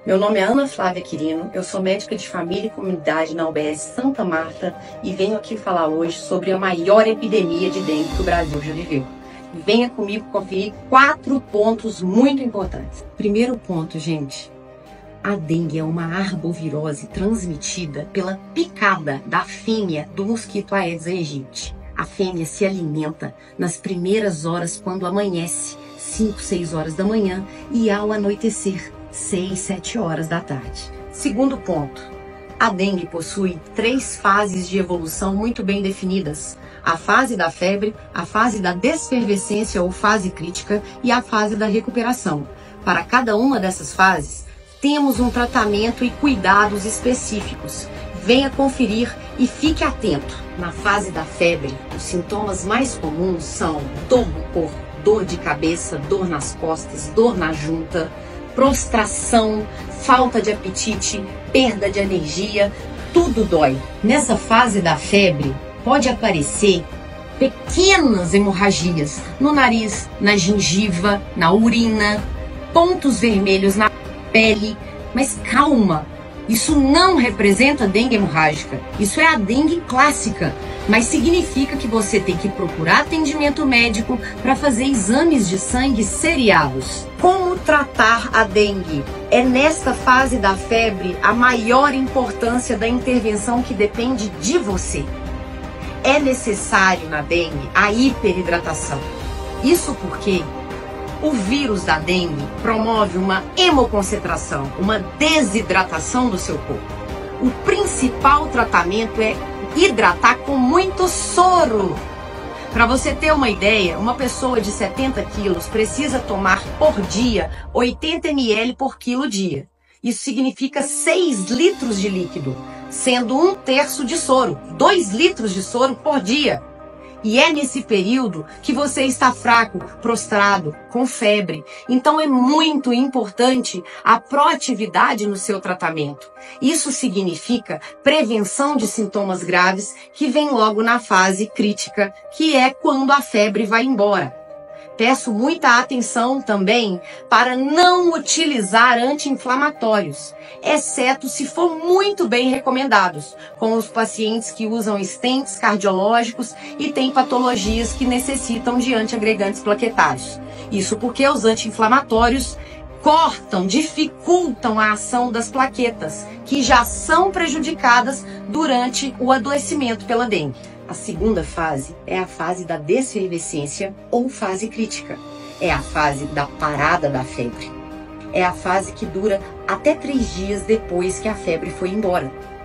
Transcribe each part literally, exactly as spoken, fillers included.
Meu nome é Ana Flávia Quirino, eu sou médica de família e comunidade na U B S Santa Marta e venho aqui falar hoje sobre a maior epidemia de dengue que o Brasil já viveu. Venha comigo conferir quatro pontos muito importantes. Primeiro ponto, gente. A dengue é uma arbovirose transmitida pela picada da fêmea do mosquito Aedes aegypti. A fêmea se alimenta nas primeiras horas quando amanhece, cinco, seis horas da manhã, e ao anoitecer, seis, sete horas da tarde. Segundo ponto, a dengue possui três fases de evolução muito bem definidas. A fase da febre, a fase da desfervescência ou fase crítica e a fase da recuperação. Para cada uma dessas fases, temos um tratamento e cuidados específicos. Venha conferir e fique atento. Na fase da febre, os sintomas mais comuns são dor no corpo, dor de cabeça, dor nas costas, dor na junta, prostração, falta de apetite, perda de energia, tudo dói. Nessa fase da febre, pode aparecer pequenas hemorragias no nariz, na gengiva, na urina, pontos vermelhos na pele, mas calma, isso não representa dengue hemorrágica, isso é a dengue clássica, mas significa que você tem que procurar atendimento médico para fazer exames de sangue seriados. Como tratar a dengue? É nesta fase da febre a maior importância da intervenção que depende de você. É necessário na dengue a hiperidratação. Isso porque o vírus da dengue promove uma hemoconcentração, uma desidratação do seu corpo. O principal tratamento é hidratar com muito soro. Para você ter uma ideia, uma pessoa de setenta quilos precisa tomar por dia oitenta mililitros por quilo dia. Isso significa seis litros de líquido, sendo um terço de soro, dois litros de soro por dia. E é nesse período que você está fraco, prostrado, com febre. Então é muito importante a proatividade no seu tratamento. Isso significa prevenção de sintomas graves que vem logo na fase crítica, que é quando a febre vai embora. Peço muita atenção também para não utilizar anti-inflamatórios, exceto se for muito bem recomendados, com os pacientes que usam stents cardiológicos e têm patologias que necessitam de antiagregantes plaquetários. Isso porque os anti-inflamatórios cortam, dificultam a ação das plaquetas, que já são prejudicadas durante o adoecimento pela dengue. A segunda fase é a fase da desfervescência ou fase crítica. É a fase da parada da febre. É a fase que dura até três dias depois que a febre foi embora.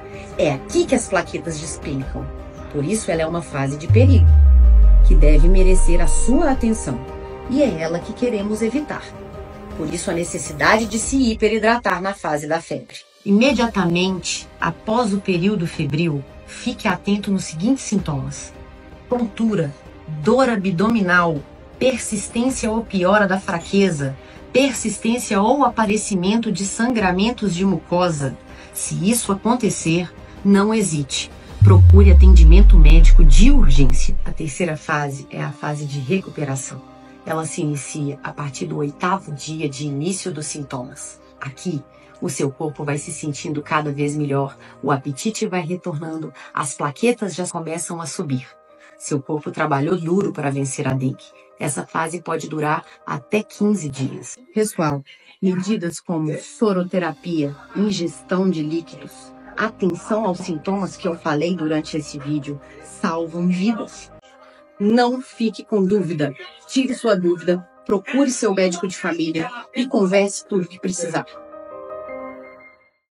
É aqui que as plaquetas despencam. Por isso ela é uma fase de perigo, que deve merecer a sua atenção. E é ela que queremos evitar. Por isso a necessidade de se hiperidratar na fase da febre. Imediatamente após o período febril, fique atento nos seguintes sintomas: tontura, dor abdominal, persistência ou piora da fraqueza, persistência ou aparecimento de sangramentos de mucosa. Se isso acontecer, não hesite. Procure atendimento médico de urgência. A terceira fase é a fase de recuperação. Ela se inicia a partir do oitavo dia de início dos sintomas. Aqui, o seu corpo vai se sentindo cada vez melhor, o apetite vai retornando, as plaquetas já começam a subir. Seu corpo trabalhou duro para vencer a dengue. Essa fase pode durar até quinze dias. Pessoal, medidas como soroterapia, ingestão de líquidos, atenção aos sintomas que eu falei durante esse vídeo, salvam vidas. Não fique com dúvida. Tire sua dúvida, procure seu médico de família e converse tudo o que precisar.